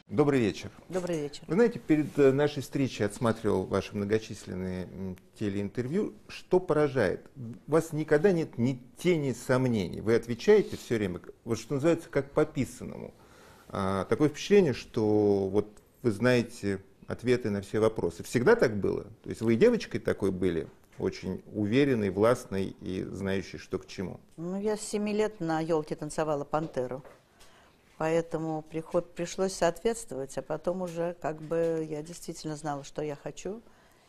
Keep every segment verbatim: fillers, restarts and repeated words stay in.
Добрый вечер. Добрый вечер. Вы знаете, перед нашей встречей отсматривал ваши многочисленные телеинтервью. Что поражает? У вас никогда нет ни тени сомнений. Вы отвечаете все время, вот что называется, как по писанному. А, такое впечатление, что вот вы знаете ответы на все вопросы. Всегда так было? То есть вы и девочкой такой были? Очень уверенной, властной и знающей, что к чему? Ну, я с семи лет на елке танцевала пантеру. Поэтому приход, пришлось соответствовать, а потом уже как бы я действительно знала, что я хочу,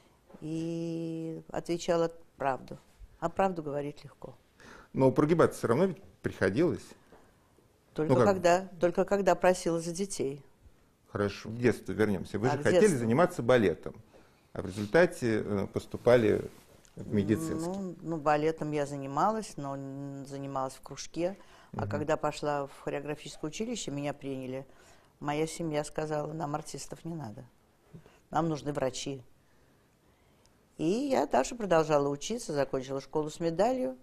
и отвечала правду. А правду говорить легко. Но прогибаться все равно ведь приходилось. Только, ну, когда, только когда просила за детей. Хорошо, в детство вернемся. Вы а, же хотели детству. заниматься балетом, а в результате поступали в медицинский. Ну, ну, балетом я занималась, но занималась в кружке. А угу. когда пошла в хореографическое училище, меня приняли. Моя семья сказала, нам артистов не надо. Нам нужны врачи. И я дальше продолжала учиться, закончила школу с медалью.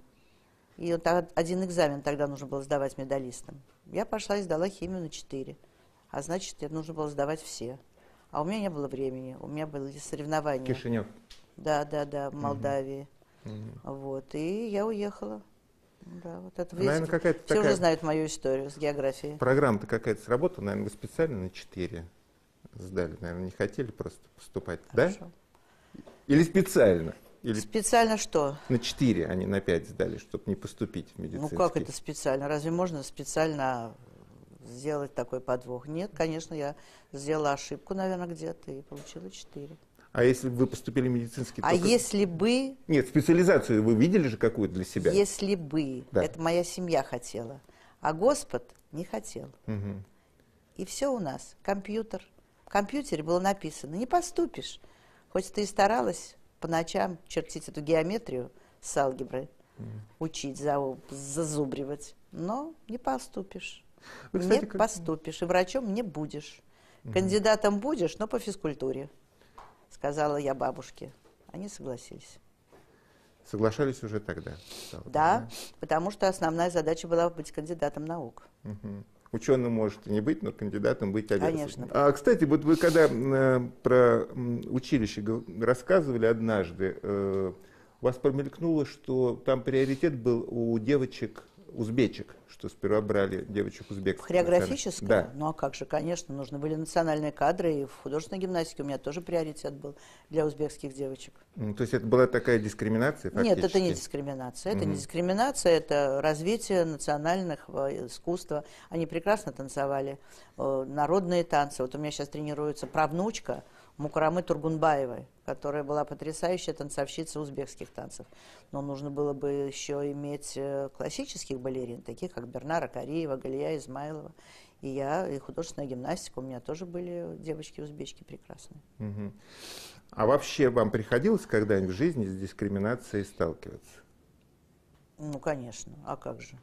И вот один экзамен тогда нужно было сдавать медалистам. Я пошла и сдала химию на четыре. А значит, нужно было сдавать все. А у меня не было времени. У меня были соревнования. Кишинев. Да, да, да, в Молдавии. Угу. Вот. И я уехала. Да, вот это, наверное, видите, какая-то все такая... уже знают мою историю с географией. Программа-то какая-то сработала, наверное, вы специально на четыре сдали, наверное, не хотели просто поступать, Хорошо. Да? Или специально? Или специально что? На четыре, а не на пять сдали, чтобы не поступить в медицинский. Ну как это специально? Разве можно специально сделать такой подвох? Нет, конечно, я сделала ошибку, наверное, где-то и получила четыре. А если бы вы поступили в медицинский... А только... если бы... Нет, специализацию вы видели же какую-то для себя? Если бы. Да. Это моя семья хотела. А Господь не хотел. Угу. И все у нас. Компьютер. В компьютере было написано, не поступишь. Хоть ты и старалась по ночам чертить эту геометрию с алгеброй, угу. учить, за, зазубривать, но не поступишь. Вы, кстати, не как... поступишь. И врачом не будешь. Угу. Кандидатом будешь, но по физкультуре. Сказала я бабушке. Они согласились. Соглашались уже тогда? Да, да, потому что основная задача была быть кандидатом наук. Угу. Ученым может и не быть, но кандидатом быть обязан. Конечно. А, кстати, вот вы когда э, про училище рассказывали однажды, э, у вас промелькнуло, что там приоритет был у девочек узбечек, что сперва брали девочек узбекских. Хореографическое? Да. Ну а как же, конечно, нужны были национальные кадры, и в художественной гимнастике у меня тоже приоритет был для узбекских девочек. Mm, то есть это была такая дискриминация фактически? Нет, это не дискриминация. Это mm-hmm. не дискриминация, это развитие национальных искусства. Они прекрасно танцевали э, народные танцы. Вот у меня сейчас тренируется правнучка Мукрамы Тургунбаевой, которая была потрясающая танцовщица узбекских танцев. Но нужно было бы еще иметь классических балерин, таких как Бернара Кариева, Галия Измайлова. И я, и художественная гимнастика, у меня тоже были девочки-узбечки прекрасные. Угу. А вообще вам приходилось когда-нибудь в жизни с дискриминацией сталкиваться? Ну, конечно. А как же?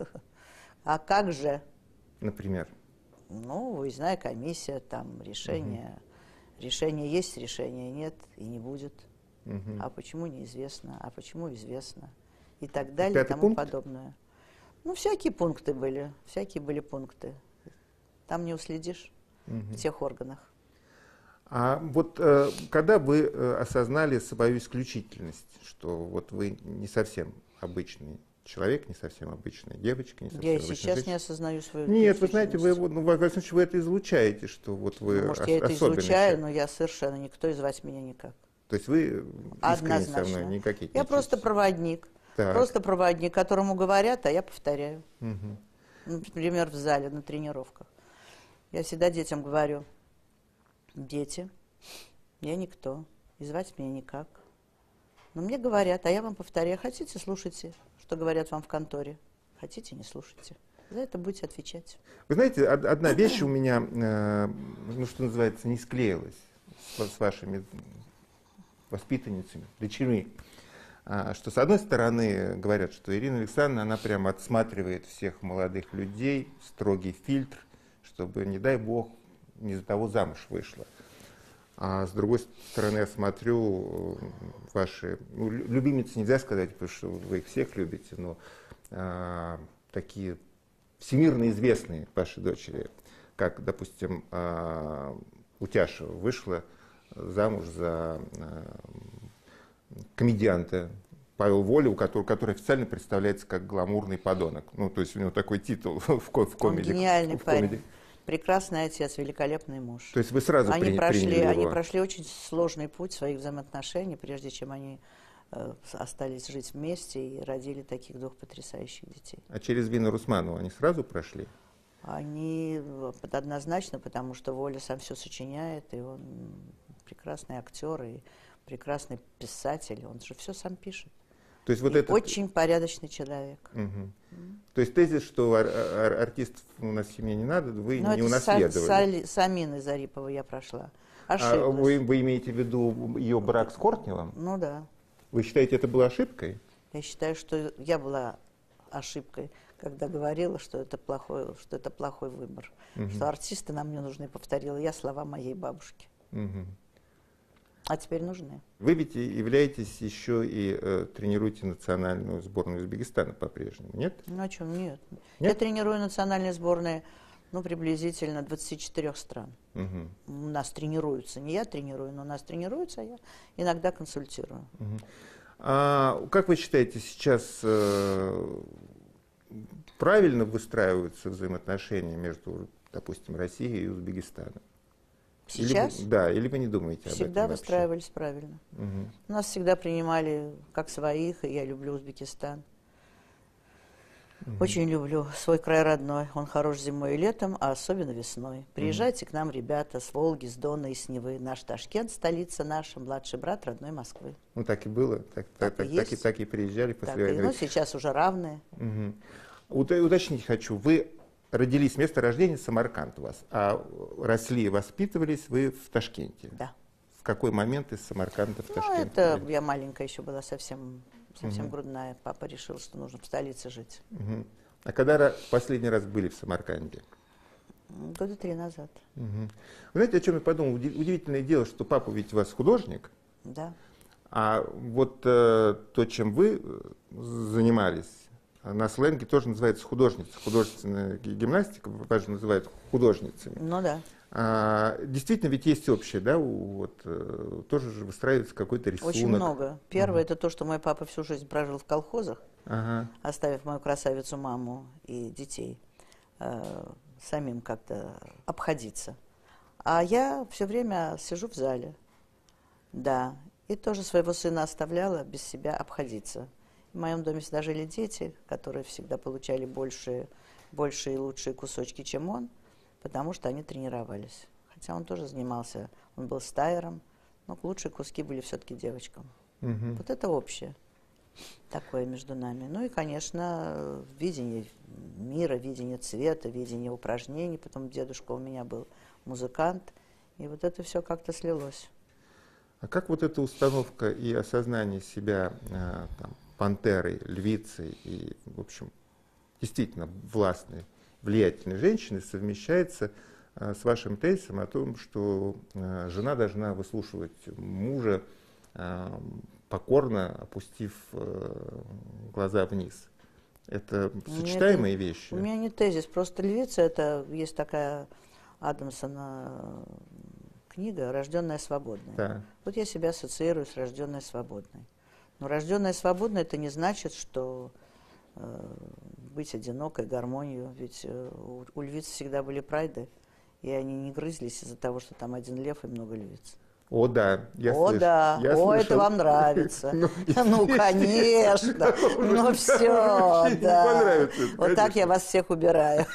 А как же? Например? Ну, выездная комиссия, там решение... Угу. Решение есть, решения нет и не будет. Угу. А почему неизвестно, а почему известно. И так далее, Пятый и тому пункт? подобное. Ну, всякие пункты были, всякие были пункты. Там не уследишь угу. в тех органах. А вот э, когда вы э, осознали свою исключительность, что вот вы не совсем обычный человек, не совсем обычная девочка, не совсем я и сейчас женщина. Не осознаю свою Нет, вы знаете, вы, ну, во всяком случае, вы это излучаете, что вот вы ну, может, ос- я это излучаю, человек. Но я совершенно, никто из вас меня никак. То есть вы искренне со мной не какие-то. Я просто проводник. Так. Просто проводник, которому говорят, а я повторяю. Угу. Например, в зале, на тренировках. Я всегда детям говорю, дети, я никто, и звать меня никак. Но мне говорят, а я вам повторяю, хотите, слушайте, что говорят вам в конторе. Хотите, не слушайте. За это будете отвечать. Вы знаете, одна вещь у меня, э, ну, что называется, не склеилась с, с вашими воспитанницами, дочерьми. А, что, с одной стороны, говорят, что Ирина Александровна, она прямо отсматривает всех молодых людей, строгий фильтр, чтобы, не дай бог, не за того замуж вышла. А с другой стороны, я смотрю, ваши, ну, любимицы нельзя сказать, потому что вы их всех любите, но а, такие всемирно известные ваши дочери, как, допустим, Утяшева вышла замуж за комедианта Павел Воля, у которого, который официально представляется как гламурный подонок. Ну, то есть у него такой титул в, в комедии. Он гениальный в парень. комедии. Прекрасный отец, великолепный муж. То есть вы сразу они при, прошли, приняли его? Они прошли очень сложный путь своих взаимоотношений, прежде чем они э, остались жить вместе и родили таких двух потрясающих детей. А через Вину Русманову они сразу прошли? Они однозначно, потому что Воля сам все сочиняет, и он прекрасный актер, и прекрасный писатель, он же все сам пишет. То есть вот и этот... Очень порядочный человек. Угу. Mm. То есть тезис, что ар- ар- артистов у нас в семье не надо, вы Но не это унаследовали. С, с, с Аминой Зариповой я прошла. Ошиблась. А вы, вы имеете в виду ее брак с Кортневым? Ну да. Вы считаете, это была ошибкой? Я считаю, что я была ошибкой, когда говорила, что это плохой, что это плохой выбор. Угу. Что артисты нам не нужны, повторила я слова моей бабушки. Угу. А теперь нужны. Вы ведь являетесь еще и э, тренируете национальную сборную Узбекистана по-прежнему, нет? Ну о чем? Нет. Нет. Я тренирую национальные сборные, ну, приблизительно двадцати четырёх стран. Угу. У нас тренируются. Не я тренирую, но у нас тренируются, а я иногда консультирую. Угу. А как вы считаете, сейчас э, правильно выстраиваются взаимоотношения между, допустим, Россией и Узбекистаном? Сейчас? Или вы, да, или вы не думаете всегда об этом вообще? выстраивались правильно. Угу. Нас всегда принимали как своих, и я люблю Узбекистан. Угу. Очень люблю свой край родной. Он хорош зимой и летом, а особенно весной. Приезжайте угу. к нам, ребята, с Волги, с Дона и с Невы. Наш Ташкент, столица наша, младший брат родной Москвы. Ну так и было, так, так, так, и, так, и, так и приезжали после так войны. И, ну, сейчас уже равные. Угу. Уточнить хочу, вы родились, место рождения Самарканд у вас, а росли и воспитывались вы в Ташкенте? Да. В какой момент из Самарканда в Ташкент? Ну, это я маленькая еще была, совсем, совсем угу. грудная. Папа решил, что нужно в столице жить. Угу. А когда последний раз были в Самарканде? Года три назад. Угу. Вы знаете, о чем я подумал? Удивительное дело, что папа ведь у вас художник. Да. А вот э, то, чем вы занимались, на сленге тоже называется художница. Художественная гимнастика, вас же называют художницами. Ну да. А, действительно, ведь есть общее, да, вот, тоже же выстраивается какой-то рисунок. Очень много. Первое, uh-huh. это то, что мой папа всю жизнь прожил в колхозах, uh-huh. оставив мою красавицу маму и детей э, самим как-то обходиться. А я все время сижу в зале, да, и тоже своего сына оставляла без себя обходиться. В моем доме всегда жили дети, которые всегда получали большие, большие и лучшие кусочки, чем он, потому что они тренировались. Хотя он тоже занимался, он был стайером, но лучшие куски были все-таки девочкам. Угу. Вот это общее такое между нами. Ну и, конечно, видение мира, видение цвета, видение упражнений. Потом дедушка у меня был музыкант, и вот это все как-то слилось. А как вот эта установка и осознание себя там, пантерой, львицей и, в общем, действительно властной, влиятельной женщиной совмещается а, с вашим тезисом о том, что а, жена должна выслушивать мужа, а, покорно опустив а, глаза вниз? Это сочетаемые это, вещи? У меня не тезис, просто львица, это есть такая Адамсона книга «Рожденная свободной». Да. Вот я себя ассоциирую с рожденной свободной. Но рожденная свободной это не значит, что э, быть одинокой, гармонию. Ведь э, у, у львиц всегда были прайды, и они не грызлись из-за того, что там один лев и много львиц. О, да, я О, слыш... да, я о, слышал. это вам нравится. Ну, конечно, ну все, да. Вот так я вас всех убираю.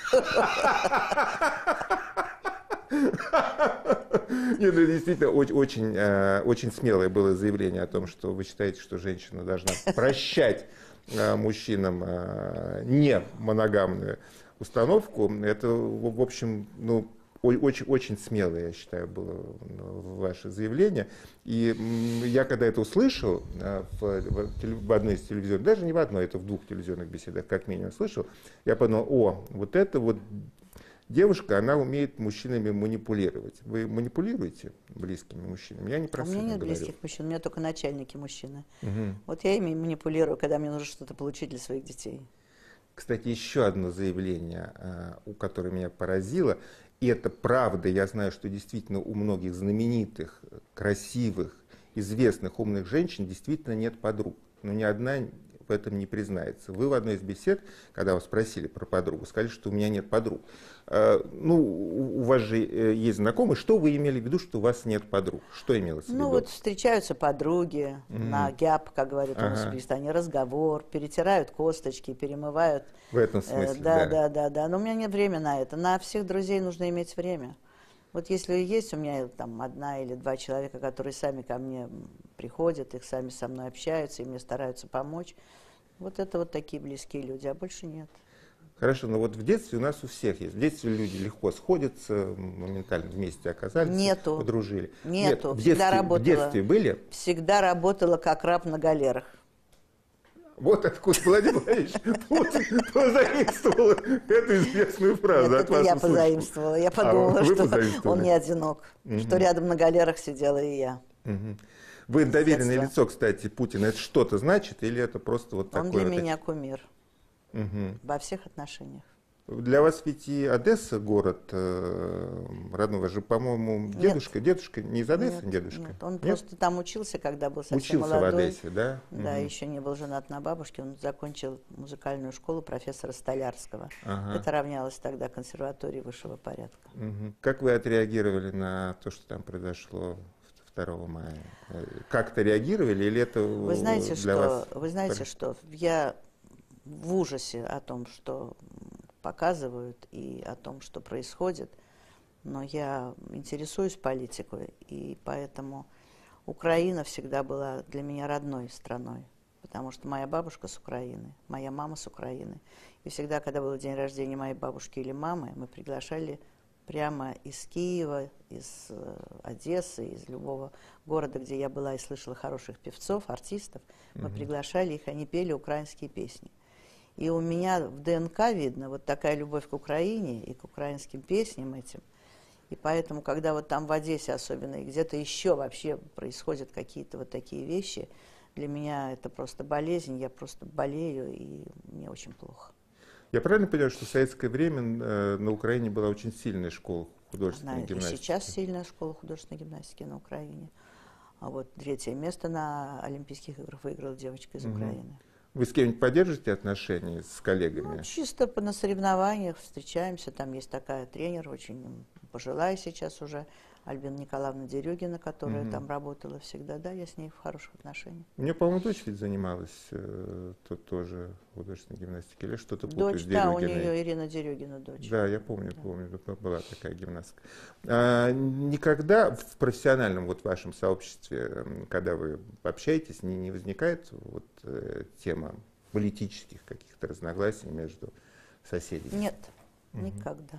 Нет, ну, действительно, очень, очень смелое было заявление о том, что вы считаете, что женщина должна прощать мужчинам не моногамную установку. Это, в общем, ну, очень, очень смелое, я считаю, было ваше заявление. И я, когда это услышал в, в одной из телевизионных, даже не в одной, это в двух телевизионных беседах, как минимум, слышал, я подумал, о, вот это вот девушка, она умеет мужчинами манипулировать. Вы манипулируете близкими мужчинами? Я не про сына говорю. У меня нет говорю. близких мужчин, у меня только начальники мужчины. Угу. Вот я ими манипулирую, когда мне нужно что-то получить для своих детей. Кстати, еще одно заявление, у которое меня поразило, и это правда, я знаю, что действительно у многих знаменитых, красивых, известных, умных женщин действительно нет подруг. Но ни одна в этом не признается. Вы в одной из бесед, когда вас спросили про подругу, сказали, что у меня нет подруг. Ну, у вас же есть знакомые. Что вы имели в виду, что у вас нет подруг? Что имелось в виду? Ну, вот встречаются подруги Mm. на гяп, как говорят у нас в Ага. Узбекистане, разговор, перетирают косточки, перемывают. В этом смысле, Э, да, да. да, да, да. Но у меня нет времени на это. На всех друзей нужно иметь время. Вот если есть у меня там одна или два человека, которые сами ко мне приходят, их сами со мной общаются и мне стараются помочь, вот это вот такие близкие люди, а больше нет. Хорошо, но вот в детстве у нас у всех есть. В детстве люди легко сходятся, моментально вместе оказались, Нету. подружили. Нету. Нет, в Всегда детстве, работала. в детстве были? Всегда работала как раб на галерах. Вот откуда Владимир Владимирович позаимствовал эту известную фразу. Нет, от это вас я услышал. позаимствовала. Я А, подумала, вы что позаимствовали? он не одинок, Мгм. что рядом на галерах сидела и я. Мгм. Вы С доверенное детства. лицо, кстати, Путина. Это что-то значит или это просто вот Он такое? для вот меня кумир Мгм. во всех отношениях. Для вас ведь и Одесса город э, родной. У вас же, по-моему, Нет. дедушка, дедушка не из Одессы, Нет, дедушка? нет, он Нет? просто там учился, когда был совсем Учился молодой. в Одессе, да? Да, Мгм. еще не был женат на бабушке. Он закончил музыкальную школу профессора Столярского. Ага. Это равнялось тогда консерватории высшего порядка. Мгм. Как вы отреагировали на то, что там произошло второго мая? Э, Как-то реагировали или это Вы знаете, для что, вас? вы знаете, что я в ужасе о том, что показывают и о том, что происходит, но я интересуюсь политикой, и поэтому Украина всегда была для меня родной страной, потому что моя бабушка с Украины, моя мама с Украины. И всегда, когда был день рождения моей бабушки или мамы, мы приглашали прямо из Киева, из э, Одессы, из любого города, где я была и слышала хороших певцов, артистов, мы Мгм. приглашали их, они пели украинские песни. И у меня в ДНК видно вот такая любовь к Украине и к украинским песням этим. И поэтому, когда вот там в Одессе особенно, и где-то еще вообще происходят какие-то вот такие вещи, для меня это просто болезнь, я просто болею, и мне очень плохо. Я правильно понимаю, что в советское время э, на Украине была очень сильная школа художественной Она и гимнастики? сейчас сильная школа художественной гимнастики на Украине. А вот третье место на Олимпийских играх выиграла девочка из Мгм. Украины. Вы с кем-нибудь поддерживаете отношения с коллегами? Ну, чисто по- на соревнованиях встречаемся. Там есть такая тренер, очень пожилая сейчас уже, Альбина Николаевна Дерюгина, которая Мгм. там работала всегда. Да, я с ней в хороших отношениях. У нее, по-моему, дочь ведь занималась э, то, тоже художественной гимнастикой, или что-то путаю Дочь, с да, у Дерюгиной. нее Ирина Дерюгина дочь. Да, я помню, помню, б- была такая гимнастка. А, никогда в профессиональном вот вашем сообществе, м, когда вы общаетесь, не, не возникает вот э, тема политических каких-то разногласий между соседями? Нет, Мгм. никогда.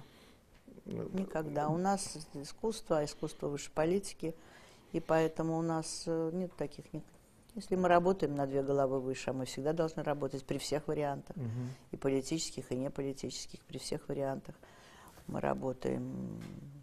Ну, Никогда. У нас искусство, а искусство выше политики, и поэтому у нас э, нет таких... ник- Если мы работаем на две головы выше, а мы всегда должны работать при всех вариантах, мгм. и политических, и неполитических, при всех вариантах мы работаем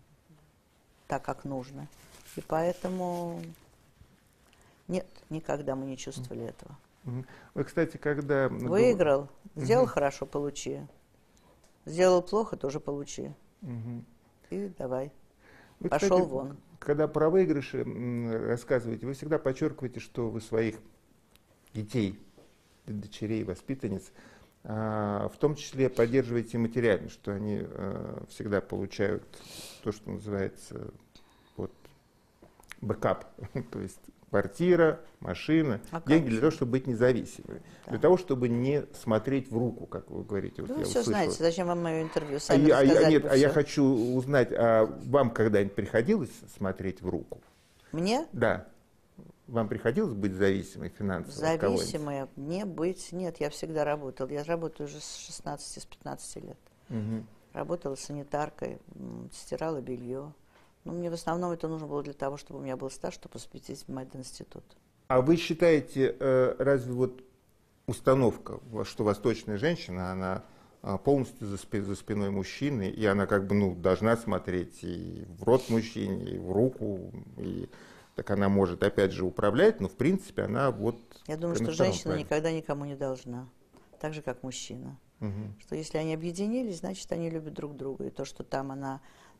так, как нужно. И поэтому нет, никогда мы не чувствовали этого. Мгм. Вы, кстати, когда... Выиграл, сделал Мгм. хорошо, получи. Сделал плохо, тоже получи. Мгм. И давай. Вы, Пошел кстати, вон. Когда про выигрыши м, рассказываете, вы всегда подчеркиваете, что вы своих детей, дочерей, воспитанниц, а, в том числе поддерживаете материально, что они а, всегда получают то, что называется вот, бэкап, то есть квартира, машина, А как деньги же? для того, чтобы быть независимыми, Да. для того, чтобы не смотреть в руку, как вы говорите. Вот Вы я все услышал. знаете, зачем вам мое интервью? А Сами я, а я- рассказали нет, бы а я всё. хочу узнать, а вам когда-нибудь приходилось смотреть в руку? Мне Да. Вам приходилось быть зависимой финансово от кого-нибудь? зависимая, не быть. Нет, я всегда работала. Я работаю уже с шестнадцати, с пятнадцати лет. Мгм. Работала санитаркой, м, стирала белье. Но мне в основном это нужно было для того, чтобы у меня был стаж, чтобы поступить в мединститут. А вы считаете, э, разве вот установка, во- что восточная женщина, она а, полностью за, спи- за спиной мужчины, и она как бы ну, должна смотреть и в рот мужчине, и в руку, и так она может опять же управлять, но в принципе она вот... Я думаю, на что втором женщина плане. никогда никому не должна. Так же, как мужчина. Мгм. Что если они объединились, значит, они любят друг друга. И то, что там она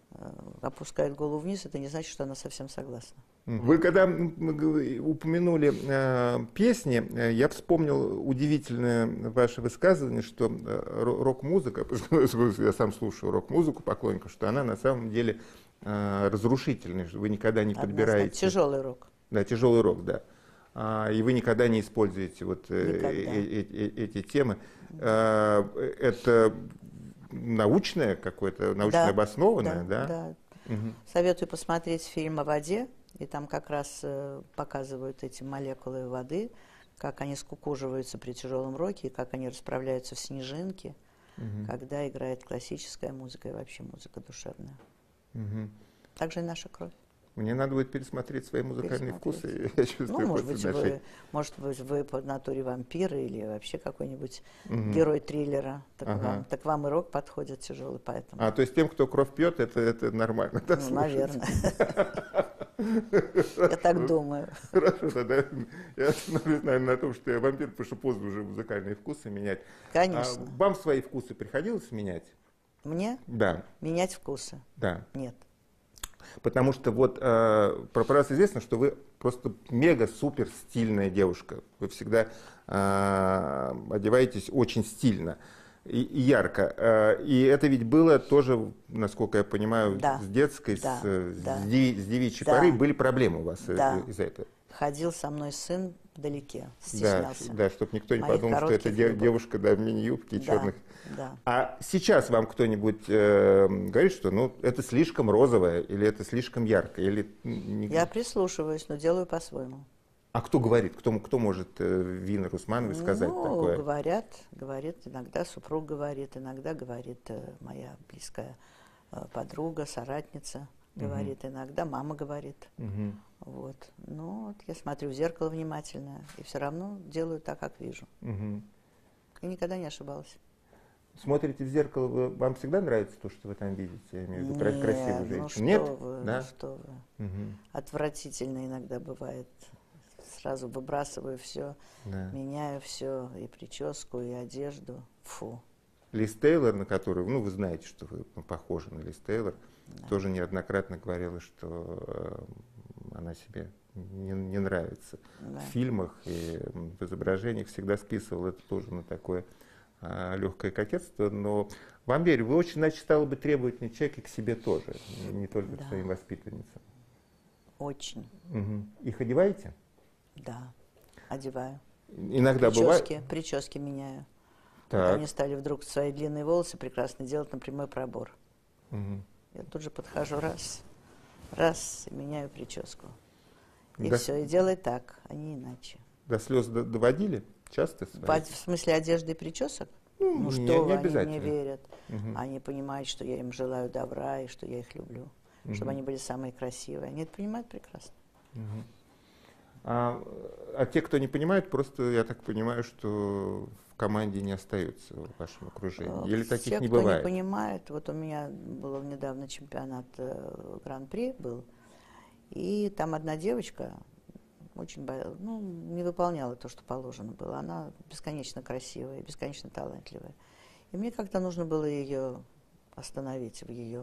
э, опускает голову вниз, это не значит, что она совсем согласна. Вы когда упомянули э, песни, э, я вспомнил удивительное ваше высказывание, что э, рок-музыка, я сам слушаю рок-музыку поклонников, что она на самом деле э, разрушительная, что вы никогда не подбираете... Тяжелый рок. Да, тяжелый рок, да. А, и вы никогда не используете вот э, э, э, эти темы. Э, это научное какое-то, научно да, обоснованное, да? Да. да. Угу. Советую посмотреть фильм о воде. И там как раз э, показывают эти молекулы воды, как они скукоживаются при тяжелом роке, и как они расправляются в снежинке, угу. когда играет классическая музыка и вообще музыка душевная. Угу. Также и наша кровь. Мне надо будет пересмотреть свои музыкальные вкусы. Я чувствую, ну, может быть, вы, может быть, вы по натуре вампир или вообще какой-нибудь угу. герой триллера. Так, ага. вам, так вам и рок подходит тяжелый, поэтому. А, то есть тем, кто кровь пьет, это, это нормально, да, ну, наверное. Я так думаю. Хорошо, тогда я остановлюсь, наверное, на том, что я вампир, потому что поздно уже музыкальные вкусы менять. Конечно. Вам свои вкусы приходилось менять? Мне? Да. Менять вкусы? Да. Нет. Потому что вот э, про вас известно, что вы просто мега-супер стильная девушка. Вы всегда э, одеваетесь очень стильно и, и ярко. Э, и это ведь было тоже, насколько я понимаю, да. с детской, да. с, Да. с, ди, с девичьей да. поры были проблемы у вас да. из-за этого. Ходил со мной сын вдалеке, стеснялся. Да, да, чтобы никто не Моих подумал, что это юбок. девушка да, в мини-юбке и да, черных. Да. А сейчас вам кто-нибудь э, говорит, что ну, это слишком розовое, или это слишком яркое? Или... Я прислушиваюсь, но делаю по-своему. А кто говорит? Кто, кто может э, Вина Русмановой сказать ну, такое? говорят, говорит, иногда супруг говорит, иногда говорит э, моя близкая э, подруга, соратница. Говорит, угу. иногда мама говорит. Угу. Вот. Ну, вот я смотрю в зеркало внимательно и все равно делаю так, как вижу. Угу. И никогда не ошибалась. Смотрите в зеркало, вы, вам всегда нравится то, что вы там видите? Я имею в виду Нет, красивую женщину. Ну что Нет? Вы, да? ну что вы. Угу. Отвратительно иногда бывает. Сразу выбрасываю все, да. меняю все, и прическу, и одежду. Фу. Лиз Тейлор, на которую, ну, вы знаете, что вы похожи на Лиз Тейлор, да. тоже неоднократно говорила, что э, она себе не, не нравится. Да. В фильмах и в изображениях всегда списывала это тоже на такое э, легкое кокетство. Но вам верю, вы очень, значит, стала бы требовательный человек и к себе тоже, не только да. к своим воспитанницам. Очень. Угу. Их одеваете? Да, одеваю. Иногда прически, бывает? Прически меняю. Так. Они стали вдруг свои длинные волосы прекрасно делать на прямой пробор. Угу. Я тут же подхожу раз, раз, и меняю прическу. И До... все, и делай так, а не иначе. До слез доводили? Часто? Свои? В смысле одежды и причесок? Ну, ну что не, не вы, они мне верят. Угу. Они понимают, что я им желаю добра и что я их люблю. Угу. Чтобы они были самые красивые. Они это понимают прекрасно. Угу. А, а те, кто не понимает, просто, я так понимаю, что в команде не остаются в вашем окружении? Или таких те, не кто бывает? не понимает, вот у меня был недавно чемпионат э, Гран-при был, и там одна девочка очень ну, не выполняла то, что положено было. Она бесконечно красивая, бесконечно талантливая. И мне как-то нужно было ее остановить в ее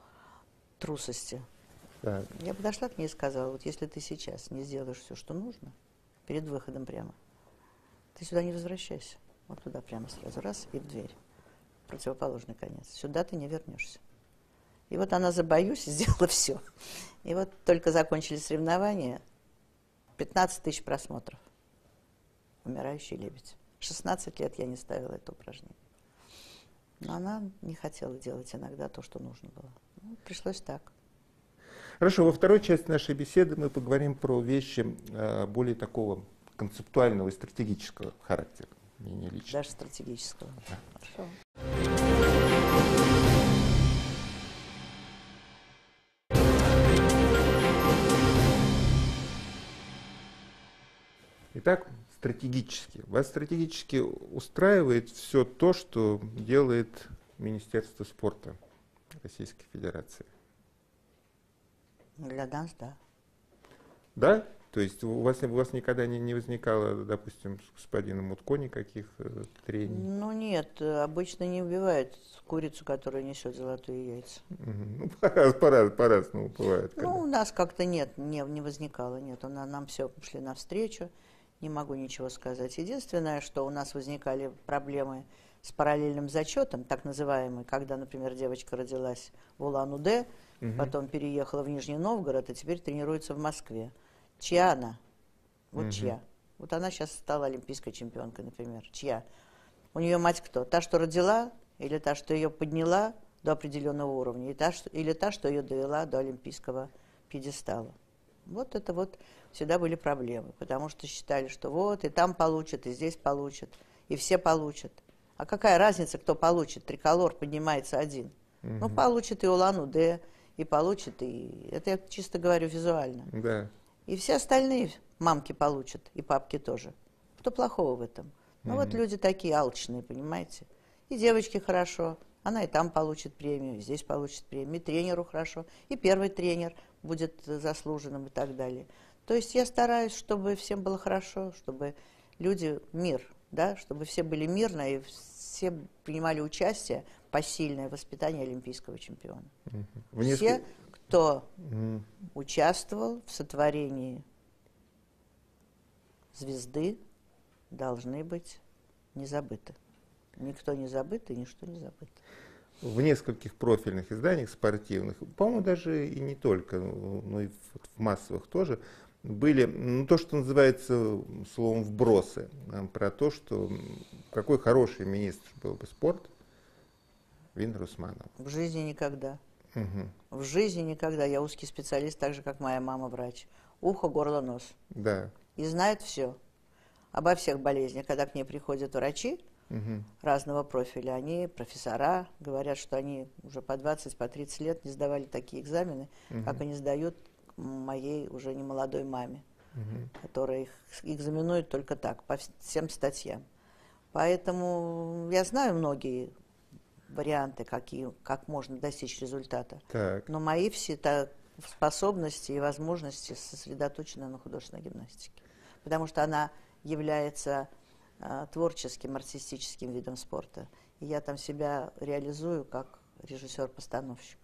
трусости. Так. Я подошла к ней и сказала, вот если ты сейчас не сделаешь все, что нужно, перед выходом прямо, ты сюда не возвращайся. Вот туда прямо сразу, раз, и в дверь. Противоположный конец. Сюда ты не вернешься. И вот она, забоюсь, сделала все. И вот только закончились соревнования, пятнадцать тысяч просмотров. «Умирающий лебедь». шестнадцать лет я не ставила это упражнение. Но она не хотела делать иногда то, что нужно было. Ну, пришлось так. Хорошо, во второй части нашей беседы мы поговорим про вещи э, более такого концептуального и стратегического характера. Не лично. Даже стратегического. Да. Хорошо. Итак, стратегически. Вас стратегически устраивает все то, что делает Министерство спорта Российской Федерации? Для нас, да. Да? То есть у вас, у вас никогда не, не возникало, допустим, с господином Мутко никаких э, трений? Ну нет, обычно не убивают курицу, которая несет золотые яйца. Ну, по-разному, по-разному бывает. Ну, у нас как-то нет, не, не возникало, нет. У нас, нам все пошли навстречу, не могу ничего сказать. Единственное, что у нас возникали проблемы с параллельным зачетом, так называемый, когда, например, девочка родилась в Улан-Удэ, угу. потом переехала в Нижний Новгород, и теперь тренируется в Москве. Чья она? Вот угу. чья? Вот она сейчас стала олимпийской чемпионкой, например. Чья? У нее мать кто? Та, что родила, или та, что ее подняла до определенного уровня, и та, что, или та, что ее довела до олимпийского пьедестала. Вот это вот всегда были проблемы, потому что считали, что вот и там получат, и здесь получат, и все получат. А какая разница, кто получит? Триколор поднимается один. Угу. Ну, получит и Улан-Удэ, и получит, и... Это я чисто говорю визуально. Да. И все остальные мамки получат, и папки тоже. Что плохого в этом? Ну, угу. вот люди такие алчные, понимаете? И девочке хорошо, она и там получит премию, и здесь получит премию, и тренеру хорошо, и первый тренер будет заслуженным и так далее. То есть я стараюсь, чтобы всем было хорошо, чтобы люди, мир, да, чтобы все были мирно и все принимали участие в посильное воспитание олимпийского чемпиона. Угу. Все, несколько... кто угу. участвовал в сотворении звезды, должны быть не забыты. Никто не забыт и ничто не забыто. В нескольких профильных изданиях спортивных, по-моему, даже и не только, но и в, в массовых тоже, были, ну, то, что называется словом вбросы, про то, что какой хороший министр был бы спорт Винер Усманова. В жизни никогда. Угу. В жизни никогда. Я узкий специалист, так же, как моя мама врач. Ухо, горло, нос. Да. И знает все. Обо всех болезнях. Когда к ней приходят врачи, угу. разного профиля, они, профессора, говорят, что они уже по двадцать, по тридцать лет не сдавали такие экзамены, угу. как они сдают моей уже не молодой маме, угу. которая их экзаменует только так, по всем статьям. Поэтому я знаю многие варианты, какие, как можно достичь результата, так. но мои все способности и возможности сосредоточены на художественной гимнастике, потому что она является творческим, артистическим видом спорта. И я там себя реализую как режиссер-постановщик.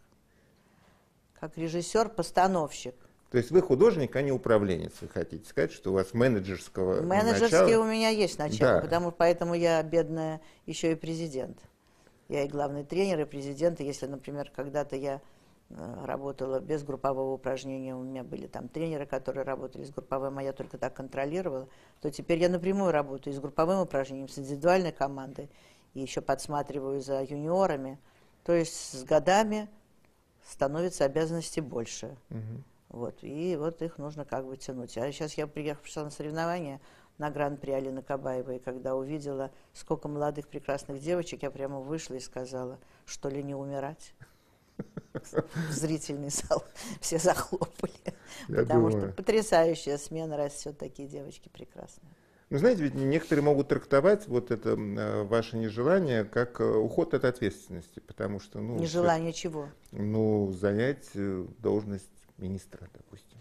Как режиссер-постановщик. То есть вы художник, а не управленец, вы хотите сказать, что у вас менеджерского Менеджерские начала... у меня есть начало, да. потому, поэтому я, бедная, еще и президент. Я и главный тренер, и президент. И если, например, когда-то я работала без группового упражнения, у меня были там тренеры, которые работали с групповым, а я только так контролировала, то теперь я напрямую работаю и с групповым упражнением, с индивидуальной командой, и еще подсматриваю за юниорами. То есть с годами становится обязанностей больше. Угу. Вот, и вот их нужно как бы тянуть. А сейчас я приехала, пришла на соревнования на Гран-при Алины Кабаевой, и когда увидела, сколько молодых прекрасных девочек, я прямо вышла и сказала, что ли не умирать? В зрительный зал все захлопали, я потому думаю. Что потрясающая смена растет, такие девочки прекрасные. Ну, знаете, ведь некоторые могут трактовать вот это э, ваше нежелание как э, уход от ответственности, потому что... Ну, нежелание это, чего? Ну, занять э, должность министра, допустим.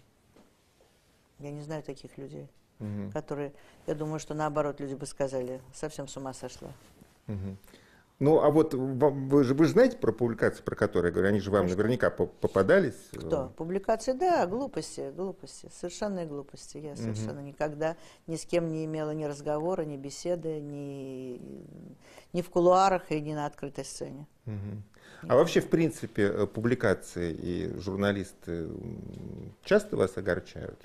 Я не знаю таких людей, угу. которые, я думаю, что наоборот люди бы сказали, совсем с ума сошла. Угу. Ну, а вот вы же, вы же знаете про публикации, про которые я говорю, они же вам Конечно. Наверняка попадались? Кто? Публикации, да, глупости, глупости, совершенные глупости. Я совершенно угу. никогда ни с кем не имела ни разговора, ни беседы, ни, ни в кулуарах и ни на открытой сцене. Угу. А вообще, в принципе, публикации и журналисты часто вас огорчают?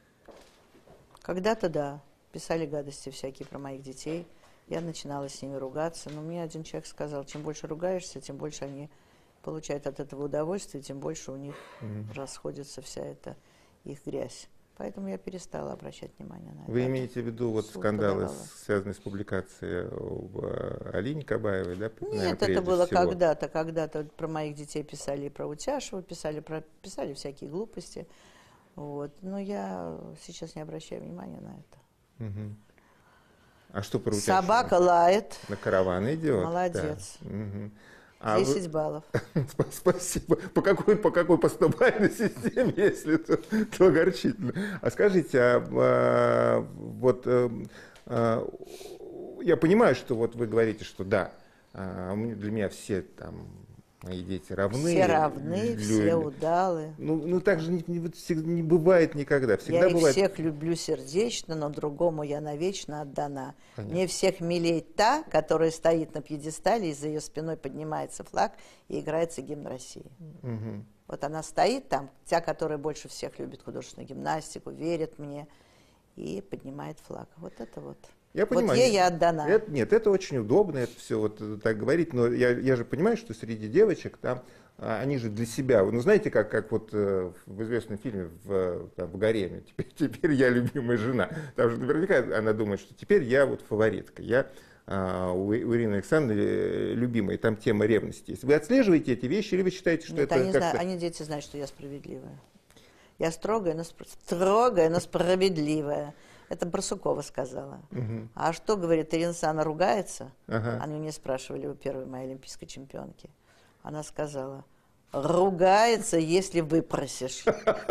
Когда-то, да. Писали гадости всякие про моих детей. Я начинала с ними ругаться, но мне один человек сказал, чем больше ругаешься, тем больше они получают от этого удовольствие, тем больше у них mm-hmm. расходится вся эта их грязь. Поэтому я перестала обращать внимание на это. Вы имеете в виду вот скандалы, подавала. Связанные с публикацией об Алине Кабаевой, да? Нет, это было всего. когда-то, когда-то про моих детей писали и про Утяшева, писали, про, писали всякие глупости. Вот. Но я сейчас не обращаю внимания на это. Mm-hmm. А что про Утяшева? Собака лает. На караван идет? Молодец. Да. Угу. А десять вы... баллов. Спасибо. По какой, по какой поступательной системе, если то, то огорчительно. А скажите, а, а, вот а, а, я понимаю, что вот вы говорите, что да, а, для меня все там мои дети равны. Все равны, лю... все удалы. Ну, ну так же не, не, не бывает никогда. Всегда я бывает... их всех люблю сердечно, но другому я навечно отдана. Понятно. Мне всех милей та, которая стоит на пьедестале, и за ее спиной поднимается флаг и играется гимн России. Угу. Вот она стоит там, та, которая больше всех любит художественную гимнастику, верит мне и поднимает флаг. Вот это вот. Я понимаю. Вот ей я отдана. Это, нет, это очень удобно, это все вот так говорить, но я, я же понимаю, что среди девочек там, они же для себя, ну знаете, как, как вот в известном фильме в, там, в «Гареме», теперь, теперь я любимая жена, там же наверняка она думает, что теперь я вот фаворитка, я а, у, у Ирины Александровны любимая, там тема ревности есть. Вы отслеживаете эти вещи или вы считаете, что Нет, это они, как-то... знают, они дети знают, что я справедливая. Я строгая, но, спр... строгая, но справедливая. Это Барсукова сказала. Угу. А что, говорит, Ирина Александровна ругается? Ага. Они меня спрашивали у первой моей олимпийской чемпионки. Она сказала, ругается, если выпросишь.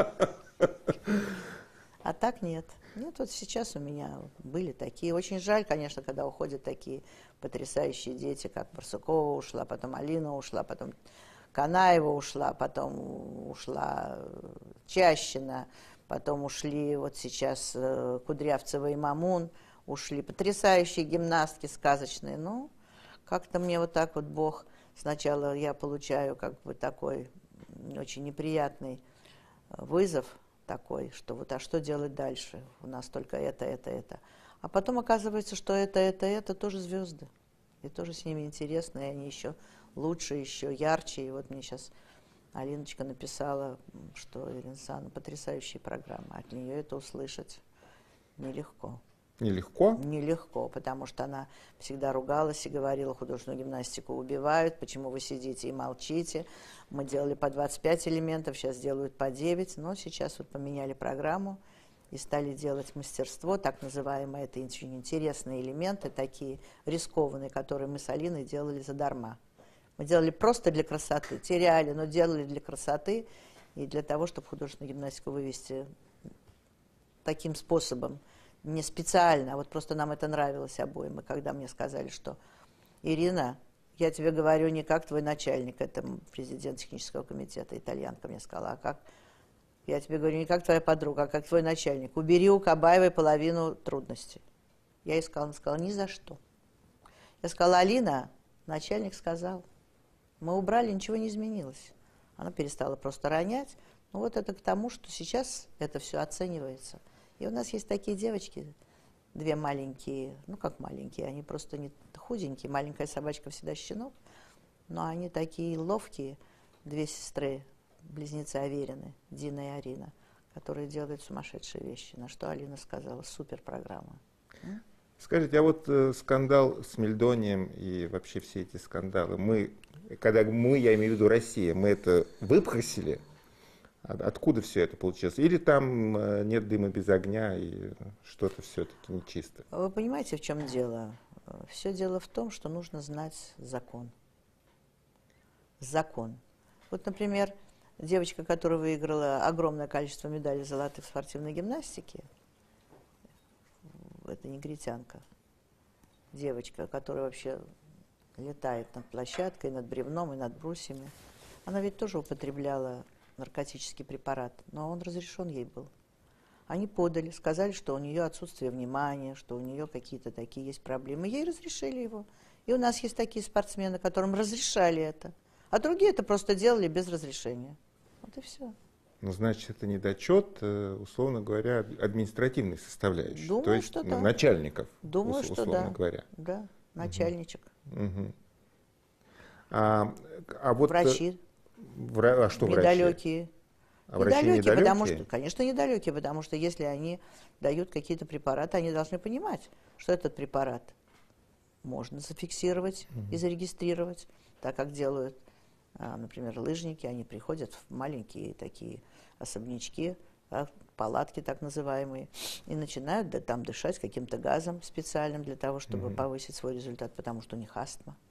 А так нет. Нет, вот сейчас у меня были такие. Очень жаль, конечно, когда уходят такие потрясающие дети, как Барсукова ушла, потом Алина ушла, потом Канаева ушла, потом ушла Чащина. Потом ушли вот сейчас э, Кудрявцева и Мамун, ушли потрясающие гимнастки, сказочные. Ну, как-то мне вот так вот Бог, сначала я получаю как бы такой очень неприятный вызов такой, что вот а что делать дальше? У нас только это, это, это. А потом оказывается, что это, это, это тоже звезды. И тоже с ними интересно, и они еще лучше, еще ярче. И вот мне сейчас... Алиночка написала, что Ирина Александровна потрясающая программа. От нее это услышать нелегко. Нелегко? Нелегко, потому что она всегда ругалась и говорила, художественную гимнастику убивают, почему вы сидите и молчите. Мы делали по двадцать пять элементов, сейчас делают по девять, но сейчас вот поменяли программу и стали делать мастерство, так называемые, это очень интересные элементы, такие рискованные, которые мы с Алиной делали задарма. Мы делали просто для красоты, теряли, но делали для красоты и для того, чтобы художественную гимнастику вывести таким способом, не специально, а вот просто нам это нравилось обоим. И когда мне сказали, что Ирина, я тебе говорю не как твой начальник, это президент технического комитета, итальянка мне сказала, а как, я тебе говорю не как твоя подруга, а как твой начальник. Убери у Кабаевой половину трудностей. Я ей сказала, она сказала, ни за что. Я сказала, Алина, начальник сказал. Мы убрали, ничего не изменилось. Она перестала просто ронять. Ну вот это к тому, что сейчас это все оценивается. И у нас есть такие девочки, две маленькие, ну как маленькие, они просто не худенькие, маленькая собачка всегда щенок, но они такие ловкие, две сестры, близнецы Аверины, Дина и Арина, которые делают сумасшедшие вещи. На что Алина сказала, супер программа. Скажите, а вот э, скандал с Мельдонием и вообще все эти скандалы, мы, когда мы, я имею в виду Россия, мы это выпросили? От, откуда все это получилось? Или там э, нет дыма без огня и что-то все-таки нечисто? Вы понимаете, в чем дело? Все дело в том, что нужно знать закон. Закон. Вот, например, девочка, которая выиграла огромное количество медалей золотых в спортивной гимнастике, это негритянка, девочка, которая вообще летает над площадкой, над бревном и над брусьями. Она ведь тоже употребляла наркотический препарат, но он разрешен ей был. Они подали, сказали, что у нее отсутствие внимания, что у нее какие-то такие есть проблемы. Ей разрешили его. И у нас есть такие спортсмены, которым разрешали это. А другие это просто делали без разрешения. Вот и все. Ну, значит, это недочет, условно говоря, административной составляющей. Думаю, то есть что да. начальников, Думаю, условно что да. говоря. Да, начальничек. Угу. А, а вот, врачи. Вра... А что недалекие. врачи? А врачи недалекие, недалекие? Потому что, конечно, недалекие, потому что если они дают какие-то препараты, они должны понимать, что этот препарат можно зафиксировать угу. и зарегистрировать, так как делают, например, лыжники, они приходят в маленькие такие особнячки, да, палатки так называемые, и начинают да, там дышать каким-то газом специальным для того, чтобы угу. повысить свой результат, потому что у них астма.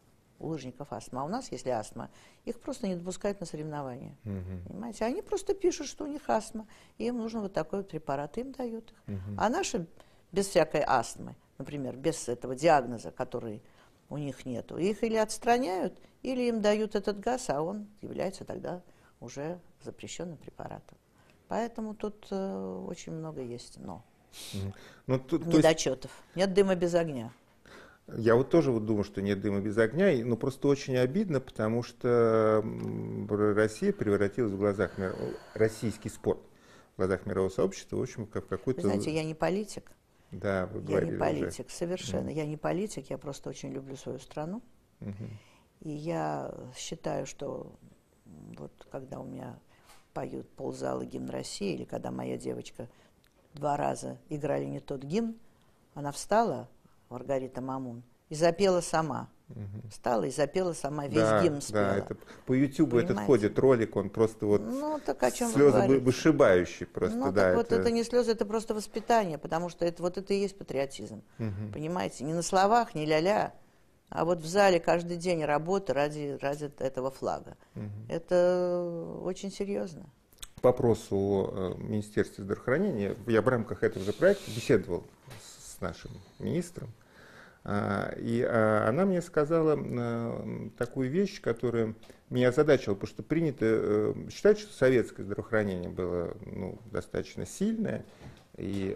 у лыжников астма. А у нас, если астма, их просто не допускают на соревнования. Угу. Понимаете? Они просто пишут, что у них астма, и им нужен вот такой вот препарат, и им дают их. Угу. А наши без всякой астмы, например, без этого диагноза, который у них нету, их или отстраняют, или им дают этот газ, а он является тогда уже запрещенным препаратом. Поэтому тут э, очень много есть «но». Ну, то, то Недочетов. Есть... Нет дыма без огня. Я вот тоже вот думаю, что нет дыма без огня, но просто очень обидно, потому что Россия превратилась в глазах, российский спорт в глазах мирового сообщества, в общем, как в какой-то... Вы знаете, я не политик. Да, вы я не политик, уже. Совершенно. Mm. Я не политик, я просто очень люблю свою страну. Mm-hmm. И я считаю, что вот когда у меня поют ползала гимн России, или когда моя девочка два раза играли не тот гимн, она встала, Маргарита Мамун, и запела сама. Угу. Встала и запела сама, весь да, гимн спела. Да, это, по Ютубу это ходит ролик, он просто вот ну, так о чем слезы вышибающие просто. Ну, да, так вот это... это не слезы, это просто воспитание, потому что это, вот это и есть патриотизм. Угу. Понимаете, не на словах, не ля-ля, а вот в зале каждый день работа ради, ради этого флага. Угу. Это очень серьезно. По вопросу о Министерстве здравоохранения, я в рамках этого же проекта беседовал с нашим министром, и она мне сказала такую вещь, которая меня озадачила, потому что принято считать, что советское здравоохранение было ну, достаточно сильное, и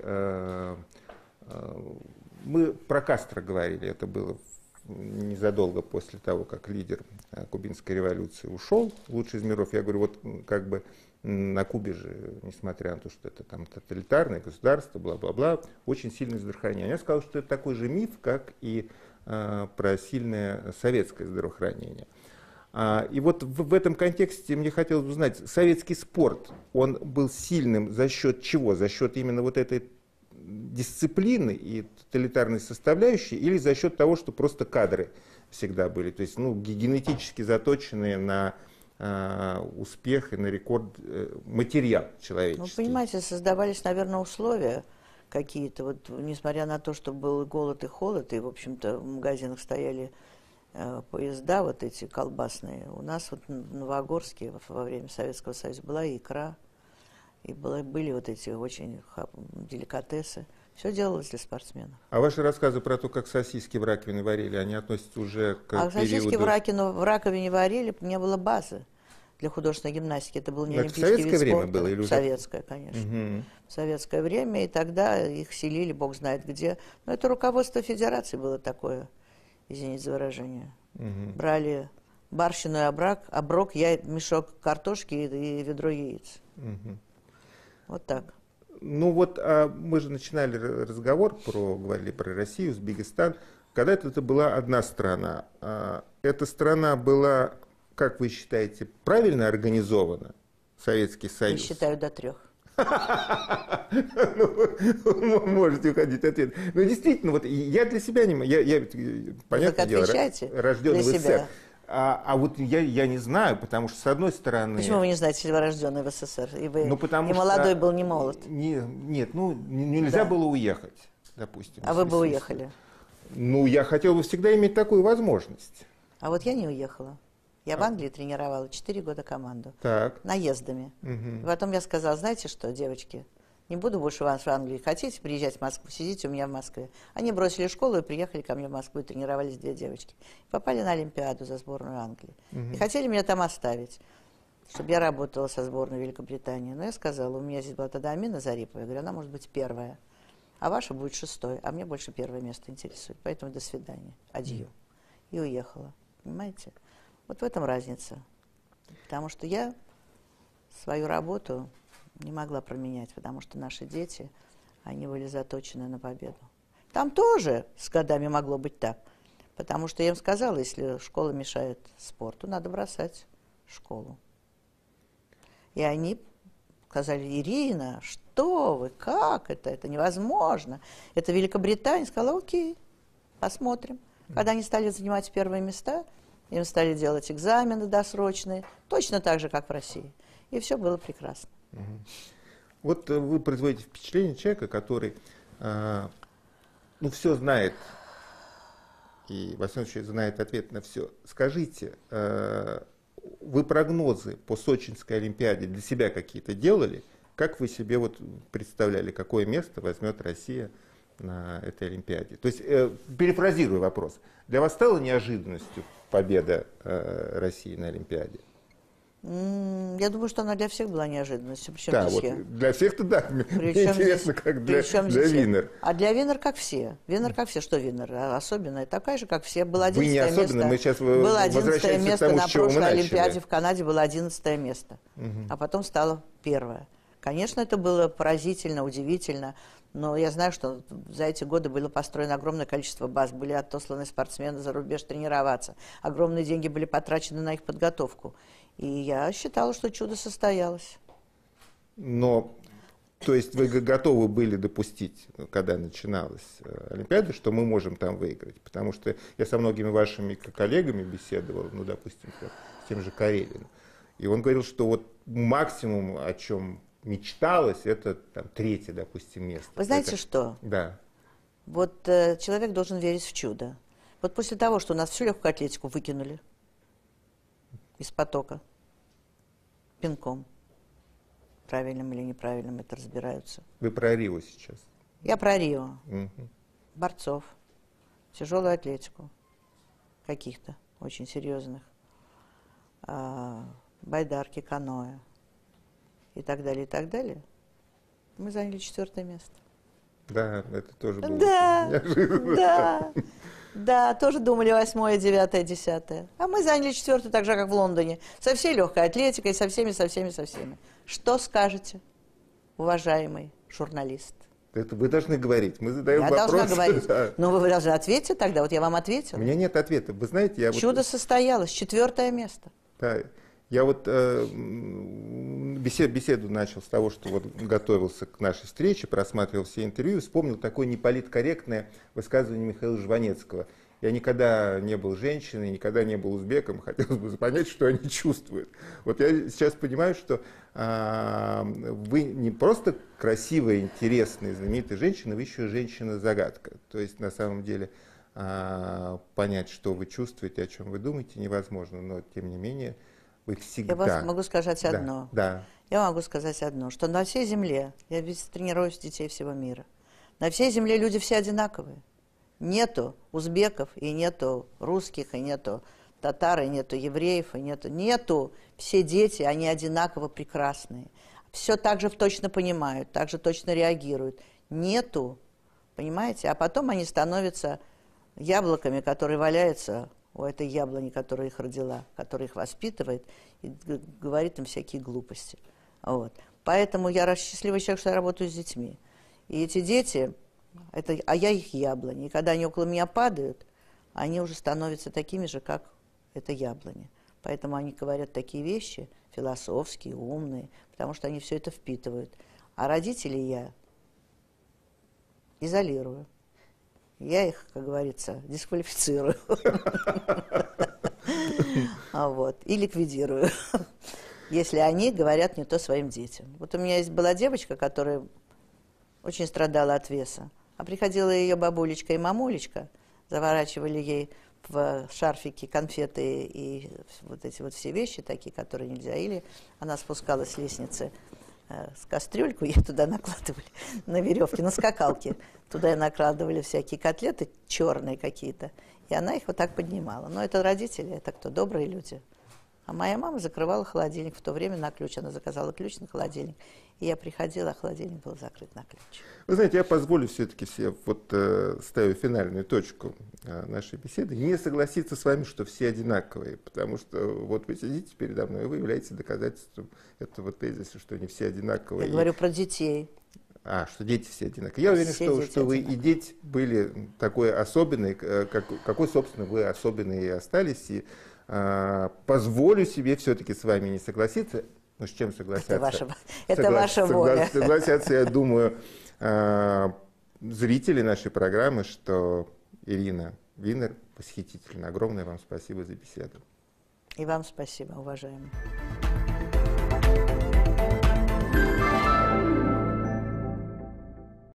мы про Кастро говорили, это было незадолго после того, как лидер кубинской революции ушел, лучший из миров. Я говорю, вот как бы на Кубе же, несмотря на то, что это там тоталитарное государство, бла-бла-бла, очень сильное здравоохранение. Я сказал, что это такой же миф, как и э, про сильное советское здравоохранение. А, и вот в, в этом контексте мне хотелось бы узнать, советский спорт, он был сильным за счет чего? За счет именно вот этой дисциплины и тоталитарной составляющей, или за счет того, что просто кадры всегда были, то есть ну, генетически заточенные на э, успех и на рекорд э, материал человеческий? Ну, понимаете, создавались, наверное, условия какие-то, вот несмотря на то, что был голод и холод, и, в общем-то, в магазинах стояли э, поезда вот эти колбасные, у нас вот в Новогорске во время Советского Союза была и икра, и было, были вот эти очень деликатесы. Все делалось для спортсменов. А ваши рассказы про то, как сосиски в раковине варили, они относятся уже к а периоду... сосиски в, раковину, в раковине варили, не было базы для художественной гимнастики. Это был не это олимпийский вид спорта. время было? Или уже... Советское, конечно. Угу. В советское время, и тогда их селили, бог знает где. Но это руководство федерации было такое, извините за выражение. Угу. Брали барщину и оброк, оброк, я, мешок картошки и, и ведро яиц. Угу. Вот так. Ну вот а мы же начинали разговор, про, говорили про Россию, Узбекистан. Когда-то это была одна страна. А эта страна была, как вы считаете, правильно организована? Советский Союз? Я считаю до трех. Вы можете уходить от ответа. Ну действительно, вот я для себя не... Я, понятное дело, рожденный в СССР. А, а вот я, я не знаю, потому что, с одной стороны... Почему вы не знаете, если вы рожденный в СССР? И вы ну, потому не что, молодой был, не молод. Не, нет, ну, нельзя да. было уехать, допустим. А вы бы уехали? Ну, я хотел бы всегда иметь такую возможность. А вот я не уехала. Я а. в Англии тренировала четыре года команду. Так. Наездами. Угу. И потом я сказала, знаете что, девочки, не буду больше вас в Англии. Хотите приезжать в Москву? Сидите у меня в Москве. Они бросили школу и приехали ко мне в Москву, и тренировались две девочки. Попали на Олимпиаду за сборную Англии. Угу. И хотели меня там оставить, чтобы я работала со сборной Великобритании. Но я сказала, у меня здесь была тогда Амина Зарипова. Я говорю, она может быть первая, а ваша будет шестой. А мне больше первое место интересует. Поэтому до свидания. Адью. Угу. И уехала. Понимаете? Вот в этом разница. Потому что я свою работу... не могла променять, потому что наши дети, они были заточены на победу. Там тоже с годами могло быть так, потому что я им сказала, если школа мешает спорту, надо бросать школу. И они сказали, Ирина, что вы, как это, это невозможно. Это Великобритания. Я сказала, окей, посмотрим. Когда они стали занимать первые места, им стали делать экзамены досрочные, точно так же, как в России. И все было прекрасно. Вот вы производите впечатление человека, который э, ну, все знает и, во всяком случае, знает ответ на все. Скажите, вы прогнозы по Сочинской Олимпиаде для себя какие-то делали? Как вы себе вот представляли, какое место возьмет Россия на этой Олимпиаде? То есть, э, перефразирую вопрос, для вас стала неожиданностью победа э, России на Олимпиаде? Я думаю, что она для всех была неожиданностью. Причем да, здесь вот я. для всех-то да. Причем Мне интересно, здесь, как для, для Винер. А для Винер как все. Винер как все. Что Винер? Особенная. Такая же, как все. Было Вы не особенно, место. мы сейчас было одиннадцатое место к тому, на с чего мы прошлой начали. Олимпиаде в Канаде было одиннадцатое место. Угу. А потом стало первое. Конечно, это было поразительно, удивительно. Но я знаю, что за эти годы было построено огромное количество баз, были отосланы спортсмены за рубеж тренироваться, огромные деньги были потрачены на их подготовку. И я считала, что чудо состоялось. Но, то есть вы готовы были допустить, когда начиналась Олимпиада, что мы можем там выиграть? Потому что я со многими вашими коллегами беседовал, ну, допустим, с тем же Карелиным, и он говорил, что вот максимум, о чем мечталось, это там третье, допустим, место. Вы знаете это... что? Да. Вот э, человек должен верить в чудо. Вот после того, что у нас всю легкую атлетику выкинули из потока пинком, правильным или неправильным, это разбираются. Вы про Рио сейчас? Я про Рио. Угу. Борцов, тяжелую атлетику, каких-то очень серьезных, а, байдарки, каноэ и так далее, и так далее. Мы заняли четвертое место. Да, это тоже было да, неожиданно. Да, да, тоже думали восьмое, девятое, десятое. А мы заняли четвертое, так же, как в Лондоне. Со всей легкой атлетикой, со всеми, со всеми, со всеми. Что скажете, уважаемый журналист? Это вы должны говорить. Мы задаем я вопрос. Я должна говорить. Да. Но вы должны ответить тогда. Вот я вам ответила. У меня нет ответа. Вы знаете, я Чудо вот... состоялось. Четвертое место. Да. Я вот э, бесед, беседу начал с того, что вот готовился к нашей встрече, просматривал все интервью, вспомнил такое неполиткорректное высказывание Михаила Жванецкого. Я никогда не был женщиной, никогда не был узбеком, хотелось бы понять, что они чувствуют. Вот я сейчас понимаю, что э, вы не просто красивая, интересная, знаменитая женщина, вы еще женщина-загадка. То есть на самом деле э, понять, что вы чувствуете, о чем вы думаете, невозможно, но тем не менее... Вы всегда... Я вас могу сказать одно. Да, да. Я могу сказать одно, что на всей земле, я ведь тренируюсь детей всего мира, на всей земле люди все одинаковые. Нету узбеков, и нету русских, и нету татар, и нету евреев, и нету... Нету. Все дети, они одинаково прекрасные. Все так же точно понимают, так же точно реагируют. Нету, понимаете? А потом они становятся яблоками, которые валяются... у этой яблони, которая их родила, которая их воспитывает, и говорит им всякие глупости. Вот. Поэтому я счастливый человек, что я работаю с детьми. И эти дети, это, а я их яблони. И когда они около меня падают, они уже становятся такими же, как эта яблоня. Поэтому они говорят такие вещи, философские, умные, потому что они все это впитывают. А родителей я изолирую. Я их, как говорится, дисквалифицирую. Вот. И ликвидирую. Если они говорят не то своим детям. Вот у меня есть была девочка, которая очень страдала от веса. А приходила ее бабулечка и мамулечка, заворачивали ей в шарфики конфеты и вот эти вот все вещи такие, которые нельзя. Или она спускалась с лестницы с кастрюльку, ей туда накладывали на веревке, на скакалке. Туда и накладывали всякие котлеты черные какие-то. И она их вот так поднимала. Но это родители, это кто? Добрые люди. А моя мама закрывала холодильник в то время на ключ. Она заказала ключ на холодильник. И я приходила, а холодильник был закрыт на ключ. Вы знаете, я позволю все-таки себе, вот э, ставя финальную точку э, нашей беседы, не согласиться с вами, что все одинаковые. Потому что вот вы сидите передо мной, и вы являетесь доказательством этого тезиса, что не все одинаковые. Я говорю про детей. А, что дети все одинаковые. Я уверен, что, что вы и дети были такой особенной, как, какой, собственно, вы особенный и остались. И э, позволю себе все-таки с вами не согласиться. Ну, с чем согласятся? Это ваша, это Согла- ваша согла- воля. Согласятся, я думаю, э, зрители нашей программы, что Ирина Винер восхитительна. Огромное вам спасибо за беседу. И вам спасибо, уважаемый.